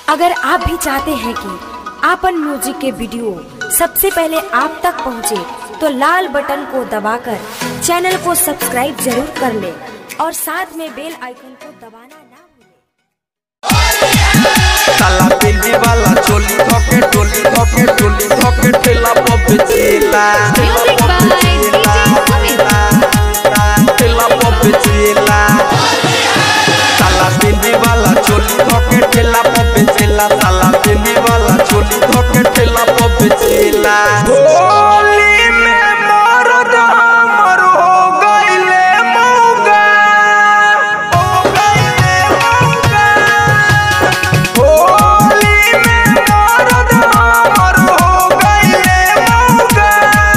अगर आप भी चाहते हैं कि आपन म्यूजिक के वीडियो सबसे पहले आप तक पहुंचे, तो लाल बटन को दबाकर चैनल को सब्सक्राइब जरूर कर ले और साथ में बेल आइकन को दबाना ना भूलें। साला पिंडी वाला चोली धोके टोली धोके टोली धोके ठेला पप चेला ठेला पप चेला साला पिंडी वाला चोली धोके ठेला पप चेला साला पिंडी वाला चोली धोके ठेला पप चेला। होली में मरद हमर हो गइले मौगा हो गइले मौगा। होली में मरद हमर हो गइले मौगा।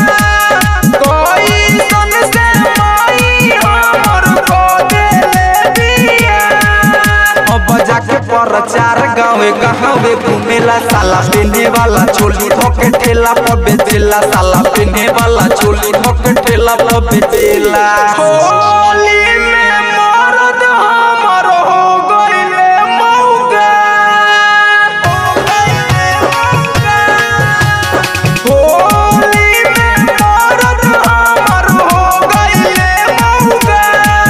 कोई सन से माई हमर को देले दिया। अब जाके प्रचार गाँवे गाँवे घूमेला साला पहने वाला चोली धोके ठेला पर बेचेला साला पहने वाला चोली धोके ठेला पर बेचेला। होली में मरद हमर हो गइले मौगा हो गइले मौगा। होली में मरद हमर हो गइले मौगा।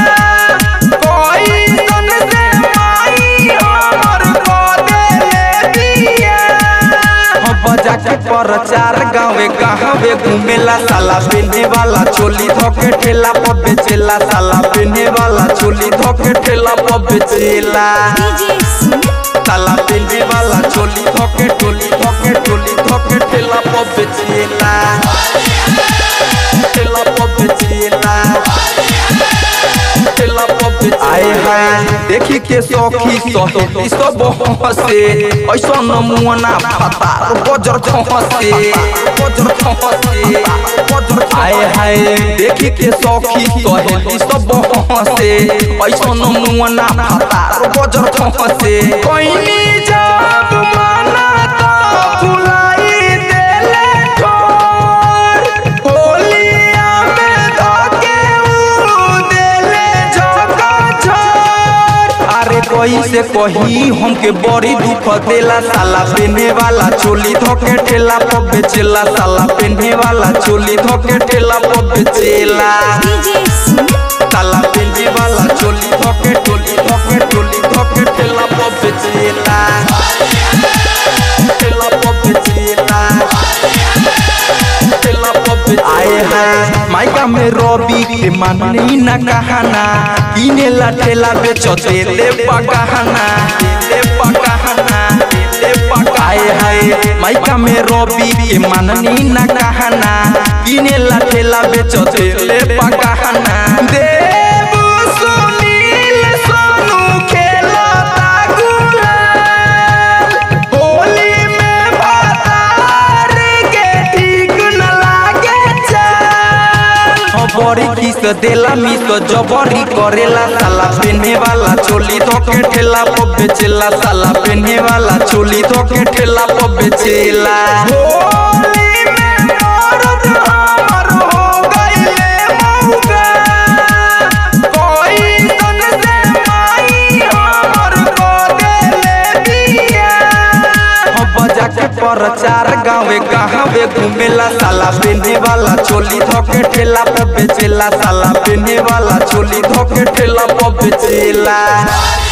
कोई सन से माई हमर को देले दिया। अब जाके प्रचार गाँवे गाँवे घूमेला साला पहने वाला चोली धोके ठेला पर बेचेला साला पहने वाला चोली धोके ठेला पर बेचेला। साला पहने वाला चोली धोके टोली धोके टोली धोके ठेला पर बेचेला ठेला पर बेचेला ठेला पर बेचेला। आए हाय देखी के सखी सहेली सब हंसे ऐसा नमुना फतार बजर हंसे बजर हंसे बजर। आए हाय देखी के सखी सहेली सब हंसे ऐसा नमुना फतार बजर हंसे। कोइनी जब माना तो फुलाई देले ठोर। होलिया में धके उ देले जगा छोर। अरे कोई से कही हमके बड़ी दुख देला साला पहने वाला चोली धोके ठेला पर बेचेला साला पहने वाला चोली धोके ठेला पर बेचेला। साला पहने वाला चोली धोके टोली धोके टोली धोके ठेला पर बेचेला ठेला पर बेचेला ठेला पर बेचेला। आए हाय माइका में रवि के माननी ना कहना किनेला ठेला बेच देले पगहना देले पगहना देले पगहना। आए हाय माइका में रवि के माननी ना कहना किनेला ठेला बेच देले पगहना। देव सुनील सोनू खेलता गुलाल। होली में भतार के ठीक न लागे चाल। बड़ी किस देला मिस जबरी करेला साला पहने वाला चोली धोके ठेला पर बेचेला साला पहने वाला चोली धोके ठेला पर बेचेला। होली में मरद हमर हो गइले मौगा। कोई सन से माई हमर को देले दिया। अब जाके प्रचार गाँवे गाँवे घूमेला साला पहने वाला चोली धोके ठेला पर बेचेला साला पहने वाला चोली धोके ठेला पर बेचेला।